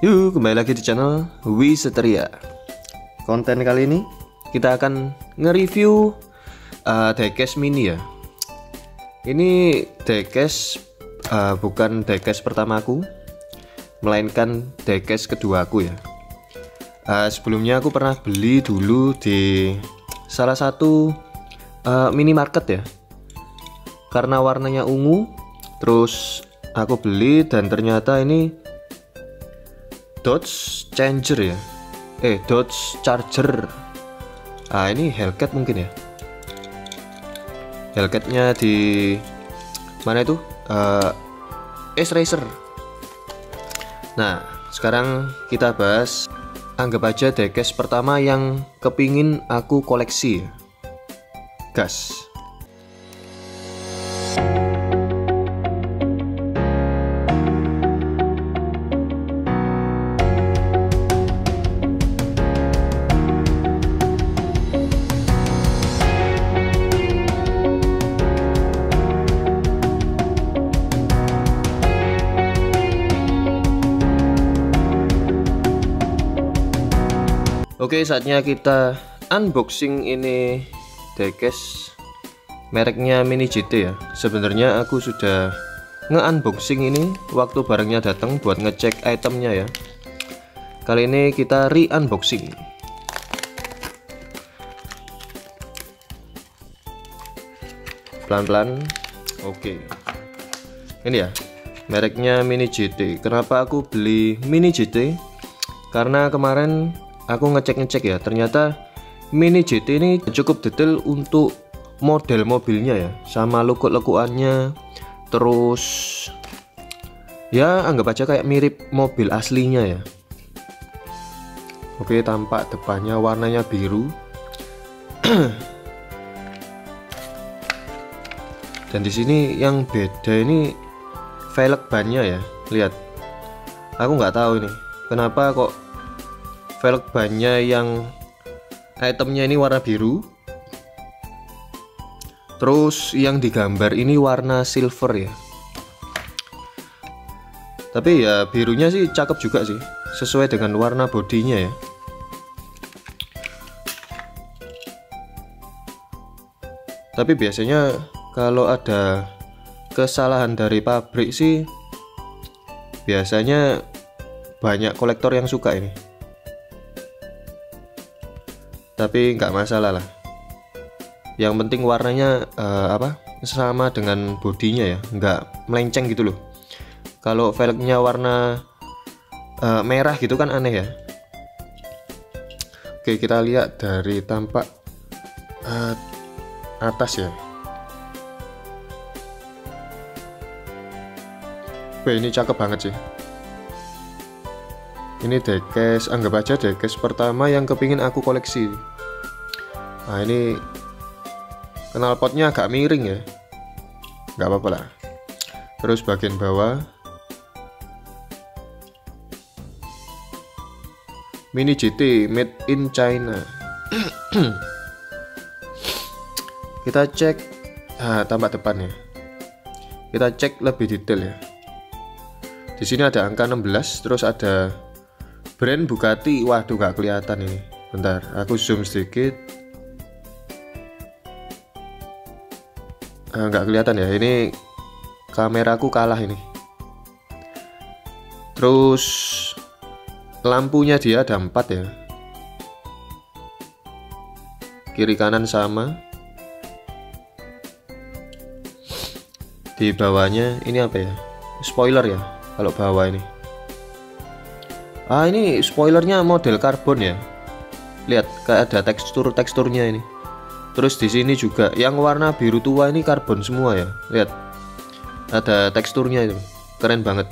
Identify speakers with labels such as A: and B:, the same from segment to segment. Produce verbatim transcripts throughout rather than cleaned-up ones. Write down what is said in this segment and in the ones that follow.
A: Yuk, kembali lagi di channel Wisetria. Konten kali ini kita akan nge-review uh, diecast mini ya. Ini diecast uh, bukan diecast pertamaku, melainkan diecast keduaku ya. Uh, sebelumnya aku pernah beli dulu di salah satu uh, minimarket ya. Karena warnanya ungu, terus aku beli dan ternyata ini Dodge Changer ya, eh Dodge Charger. Ah ini Hellcat mungkin ya. Hellcatnya di mana itu? Uh, Ace Racer. Nah sekarang kita bahas, anggap aja diecast pertama yang kepingin aku koleksi. Gas. Oke, saatnya kita unboxing ini diecast mereknya Mini G T ya. Sebenarnya aku sudah nge-unboxing ini waktu barangnya datang buat ngecek itemnya ya. Kali ini kita re-unboxing. Pelan-pelan. Oke. Ini ya, mereknya Mini G T. Kenapa aku beli Mini G T? Karena kemarin aku ngecek-ngecek ya, ternyata Mini G T ini cukup detail untuk model mobilnya ya, sama lekuk-lekuannya. Terus ya anggap aja kayak mirip mobil aslinya ya. Oke, tampak depannya warnanya biru. Dan di sini yang beda ini velg bannya ya. Lihat, aku nggak tahu ini kenapa kok velg bannya yang itemnya ini warna biru, terus yang digambar ini warna silver ya. Tapi ya birunya sih cakep juga sih, sesuai dengan warna bodinya ya. Tapi biasanya kalau ada kesalahan dari pabrik sih biasanya banyak kolektor yang suka ini. Tapi nggak masalah lah, yang penting warnanya uh, apa sama dengan bodinya ya, nggak melenceng gitu loh. Kalau velgnya warna uh, merah gitu kan aneh ya. Oke, kita lihat dari tampak uh, atas ya. Oke, ini cakep banget sih. Ini diecast, anggap aja diecast pertama yang kepingin aku koleksi. Nah ini knalpotnya agak miring ya, nggak apa-apa lah. Terus bagian bawah Mini G T made in China. Kita cek ah, tampak depannya. Kita cek lebih detail ya. Di sini ada angka enam belas, terus ada brand Bugatti. Waduh, nggak kelihatan ini. Bentar, aku zoom sedikit. Ah, nggak kelihatan ya. Ini kameraku kalah ini. Terus lampunya dia ada empat ya. Kiri kanan sama. Di bawahnya ini apa ya? Spoiler ya. Kalau bawah ini. Ah ini spoilernya model karbon ya. Lihat kayak ada tekstur-teksturnya ini. Terus di sini juga yang warna biru tua ini karbon semua ya. Lihat. Ada teksturnya itu. Keren banget.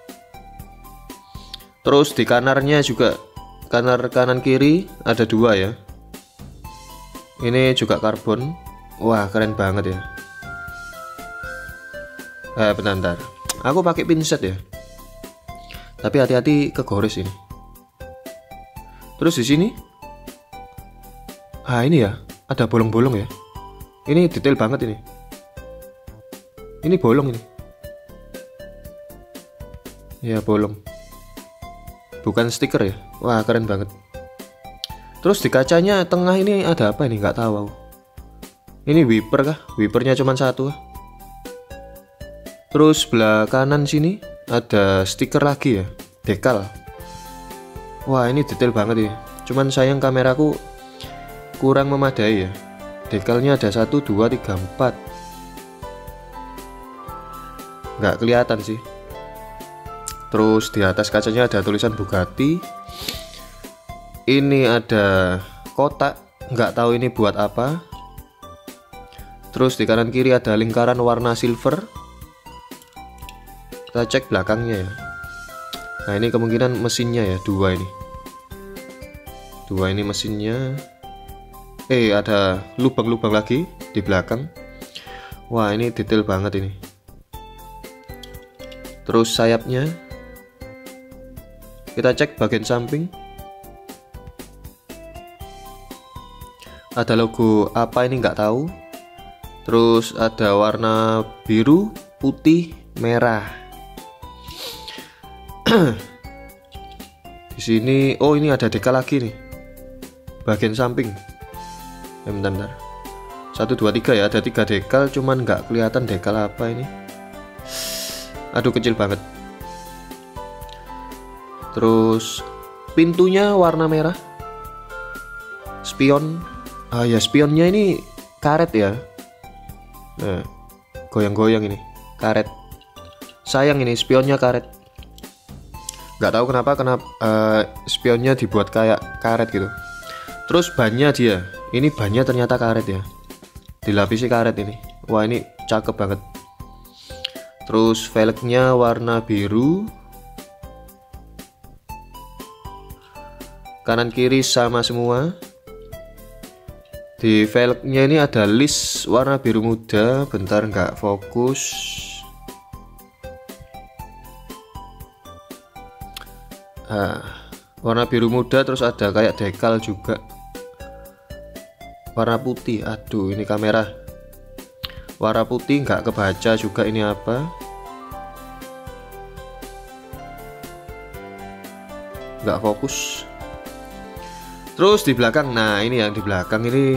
A: Terus di kanarnya juga, kanar kanan kiri ada dua ya. Ini juga karbon. Wah, keren banget ya. Eh bentar, bentar. Aku pakai pinset ya. Tapi hati-hati kegores ini. Terus di sini, ah ini ya, ada bolong-bolong ya. Ini detail banget ini. Ini bolong ini. Ya bolong. bukan stiker ya. Wah, keren banget. Terus di kacanya tengah ini ada apa ini? Nggak tahu. Ini wiper kah? Wipernya cuma satu. Terus sebelah kanan sini ada stiker lagi ya, dekal. Wah, ini detail banget ya. Cuman sayang kameraku kurang memadai ya. Dekalnya ada satu, dua, tiga, empat. Nggak kelihatan sih. Terus di atas kacanya ada tulisan Bugatti. Ini ada kotak, nggak tahu ini buat apa. Terus di kanan kiri ada lingkaran warna silver. Kita cek belakangnya ya. Nah, ini kemungkinan mesinnya ya, dua ini. Dua ini mesinnya. Eh, ada lubang-lubang lagi di belakang. Wah, ini detail banget ini. Terus sayapnya. Kita cek bagian samping. Ada logo apa ini nggak tahu. Terus ada warna biru, putih, merah. Di sini, oh ini ada dekal lagi nih. Bagian samping. Ya, bentar, bentar. Satu, dua, tiga ya. Ada tiga dekal, cuman nggak kelihatan dekal apa ini. Aduh, kecil banget. Terus pintunya warna merah. Spion. Ah ya, spionnya ini karet ya. Nah, goyang-goyang ini karet. Sayang ini spionnya karet. Nggak tahu kenapa kenapa uh, spionnya dibuat kayak karet gitu. Terus bannya dia, ini bannya ternyata karet ya, dilapisi karet ini. Wah, ini cakep banget. Terus velgnya warna biru. Kanan kiri sama semua. Di velgnya ini ada list warna biru muda. Bentar, nggak fokus. Nah, warna biru muda. Terus ada kayak dekal juga warna putih. Aduh, ini kamera warna putih nggak kebaca juga ini apa. Nggak fokus. Terus di belakang, nah ini yang di belakang ini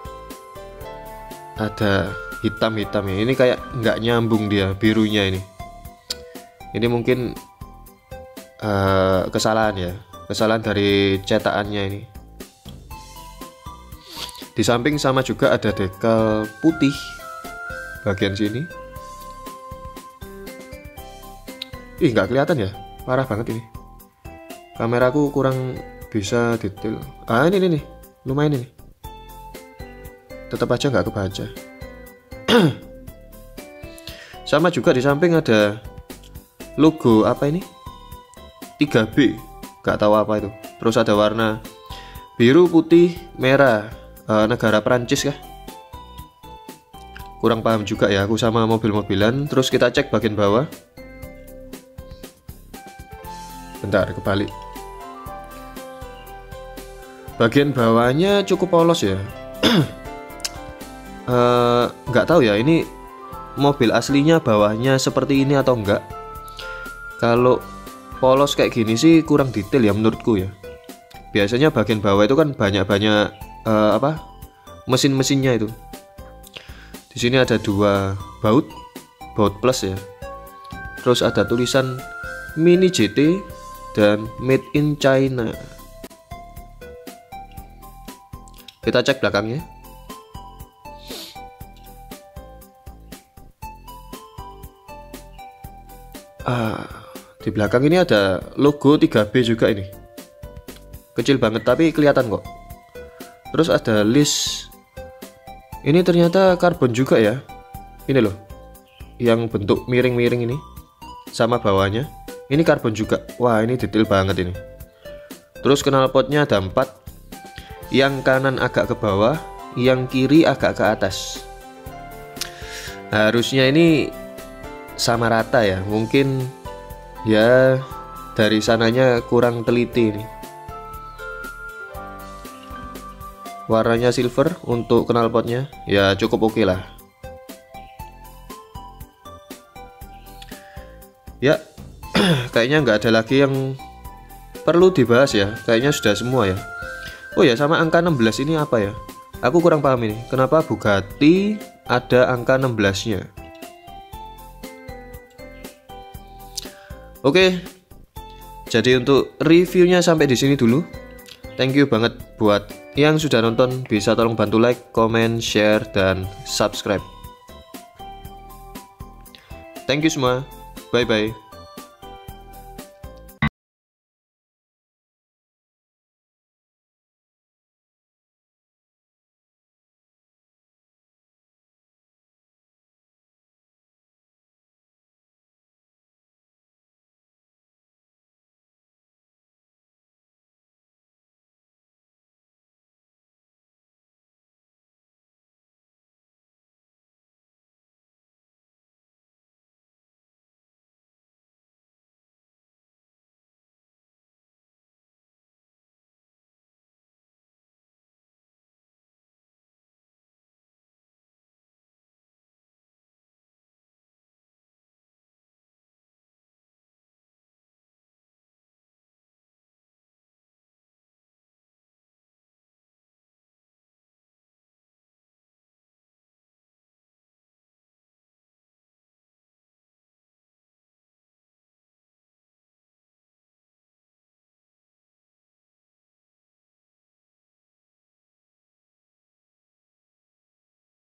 A: ada hitam-hitam ya. Ini kayak nggak nyambung dia birunya ini. Ini mungkin uh, kesalahan ya, kesalahan dari cetakannya ini. Di samping sama juga ada dekal putih bagian sini. Ih, nggak kelihatan ya, parah banget ini. Kameraku kurang bisa detail. Ah, ini nih, lumayan ini. Tetap aja nggak kebaca. Sama juga di samping ada logo apa ini? tiga B, nggak tahu apa itu. Terus ada warna biru, putih, merah. Uh, negara Perancis kah? Kurang paham juga ya aku sama mobil-mobilan. Terus kita cek bagian bawah. Bentar, kebalik. Bagian bawahnya cukup polos ya. uh, nggak tahu ya ini mobil aslinya bawahnya seperti ini atau enggak. Kalau polos kayak gini sih kurang detail ya menurutku ya. Biasanya bagian bawah itu kan banyak-banyak Uh, apa mesin-mesinnya itu. Di sini ada dua baut, baut plus ya. Terus ada tulisan Mini G T dan Made in China. Kita cek belakangnya. Ah, di belakang ini ada logo tiga B juga ini. Kecil banget tapi kelihatan kok. Terus ada list. Ini ternyata karbon juga ya. Ini loh, yang bentuk miring-miring ini. Sama bawahnya. Ini karbon juga. Wah, ini detail banget ini. Terus knalpotnya ada empat. Yang kanan agak ke bawah, yang kiri agak ke atas. Harusnya ini sama rata ya. Mungkin ya dari sananya kurang teliti ini. Warnanya silver untuk knalpotnya ya cukup oke okay lah. Ya kayaknya nggak ada lagi yang perlu dibahas ya. Kayaknya sudah semua ya. Oh ya, sama angka enam belas ini apa ya? Aku kurang paham ini. Kenapa Bugatti ada angka enam belas-nya? Oke. Jadi untuk reviewnya sampai di sini dulu. Thank you banget buat yang sudah nonton. Bisa tolong bantu like, comment, share, dan subscribe. Thank you semua. Bye bye.